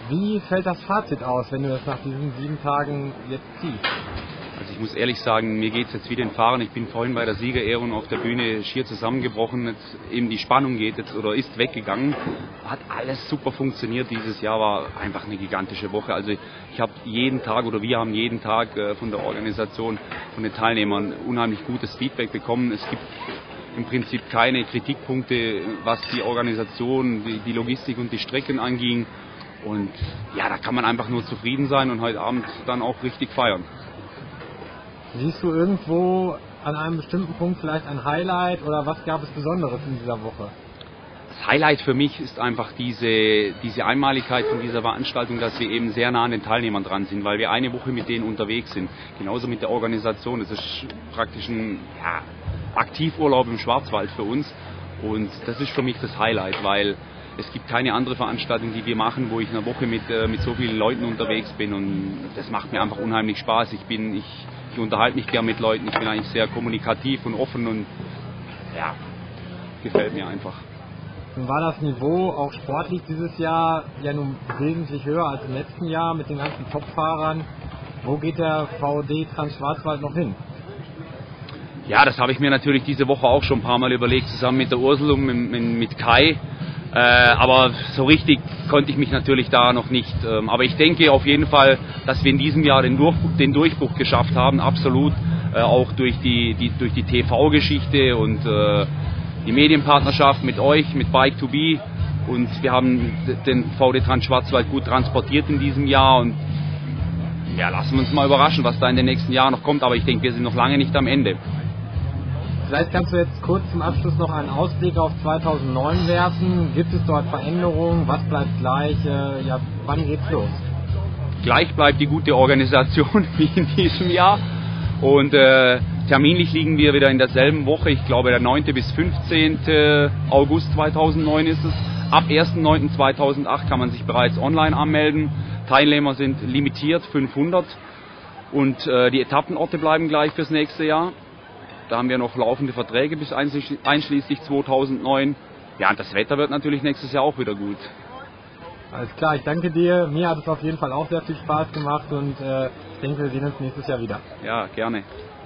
Wie fällt das Fazit aus, wenn du das nach diesen 7 Tagen jetzt ziehst? Also ich muss ehrlich sagen, mir geht es jetzt wie den Fahrern. Ich bin vorhin bei der Siegerehrung auf der Bühne schier zusammengebrochen. Jetzt eben die Spannung geht jetzt oder ist weggegangen. Hat alles super funktioniert. Dieses Jahr war einfach eine gigantische Woche. Also ich habe jeden Tag oder wir haben jeden Tag von der Organisation, von den Teilnehmern unheimlich gutes Feedback bekommen. Es gibt im Prinzip keine Kritikpunkte, was die Organisation, die Logistik und die Strecken anging. Und ja, da kann man einfach nur zufrieden sein und heute Abend dann auch richtig feiern. Siehst du irgendwo an einem bestimmten Punkt vielleicht ein Highlight oder was gab es Besonderes in dieser Woche? Das Highlight für mich ist einfach diese Einmaligkeit von dieser Veranstaltung, dass wir eben sehr nah an den Teilnehmern dran sind, weil wir eine Woche mit denen unterwegs sind. Genauso mit der Organisation. Es ist praktisch ein Aktivurlaub im Schwarzwald für uns und das ist für mich das Highlight, weil es gibt keine andere Veranstaltung, die wir machen, wo ich eine Woche mit so vielen Leuten unterwegs bin und das macht mir einfach unheimlich Spaß. Ich unterhalte mich gern mit Leuten, ich bin eigentlich sehr kommunikativ und offen und ja, gefällt mir einfach. Nun war das Niveau auch sportlich dieses Jahr ja nun wesentlich höher als im letzten Jahr mit den ganzen Top-Fahrern. Wo geht der VOD Trans-Schwarzwald noch hin? Ja, das habe ich mir natürlich diese Woche auch schon ein paar Mal überlegt, zusammen mit der Ursel und mit Kai. Aber so richtig konnte ich mich natürlich da noch nicht. Aber ich denke auf jeden Fall, dass wir in diesem Jahr den Durchbruch geschafft haben, absolut. Auch durch die TV-Geschichte und die Medienpartnerschaft mit euch, mit Bike2B. Und wir haben den VD Trans Schwarzwald gut transportiert in diesem Jahr. Und ja, lassen wir uns mal überraschen, was da in den nächsten Jahren noch kommt. Aber ich denke, wir sind noch lange nicht am Ende. Vielleicht kannst du jetzt kurz zum Abschluss noch einen Ausblick auf 2009 werfen. Gibt es dort Veränderungen? Was bleibt gleich? Wann geht's los? Gleich bleibt die gute Organisation wie in diesem Jahr. Und terminlich liegen wir wieder in derselben Woche. Ich glaube, der 9. bis 15. August 2009 ist es. Ab 1.9.2008 kann man sich bereits online anmelden. Teilnehmer sind limitiert, 500. Und die Etappenorte bleiben gleich fürs nächste Jahr. Da haben wir noch laufende Verträge bis einschließlich 2009. Ja, und das Wetter wird natürlich nächstes Jahr auch wieder gut. Alles klar, ich danke dir. Mir hat es auf jeden Fall auch sehr viel Spaß gemacht und ich denke, wir sehen uns nächstes Jahr wieder. Ja, gerne.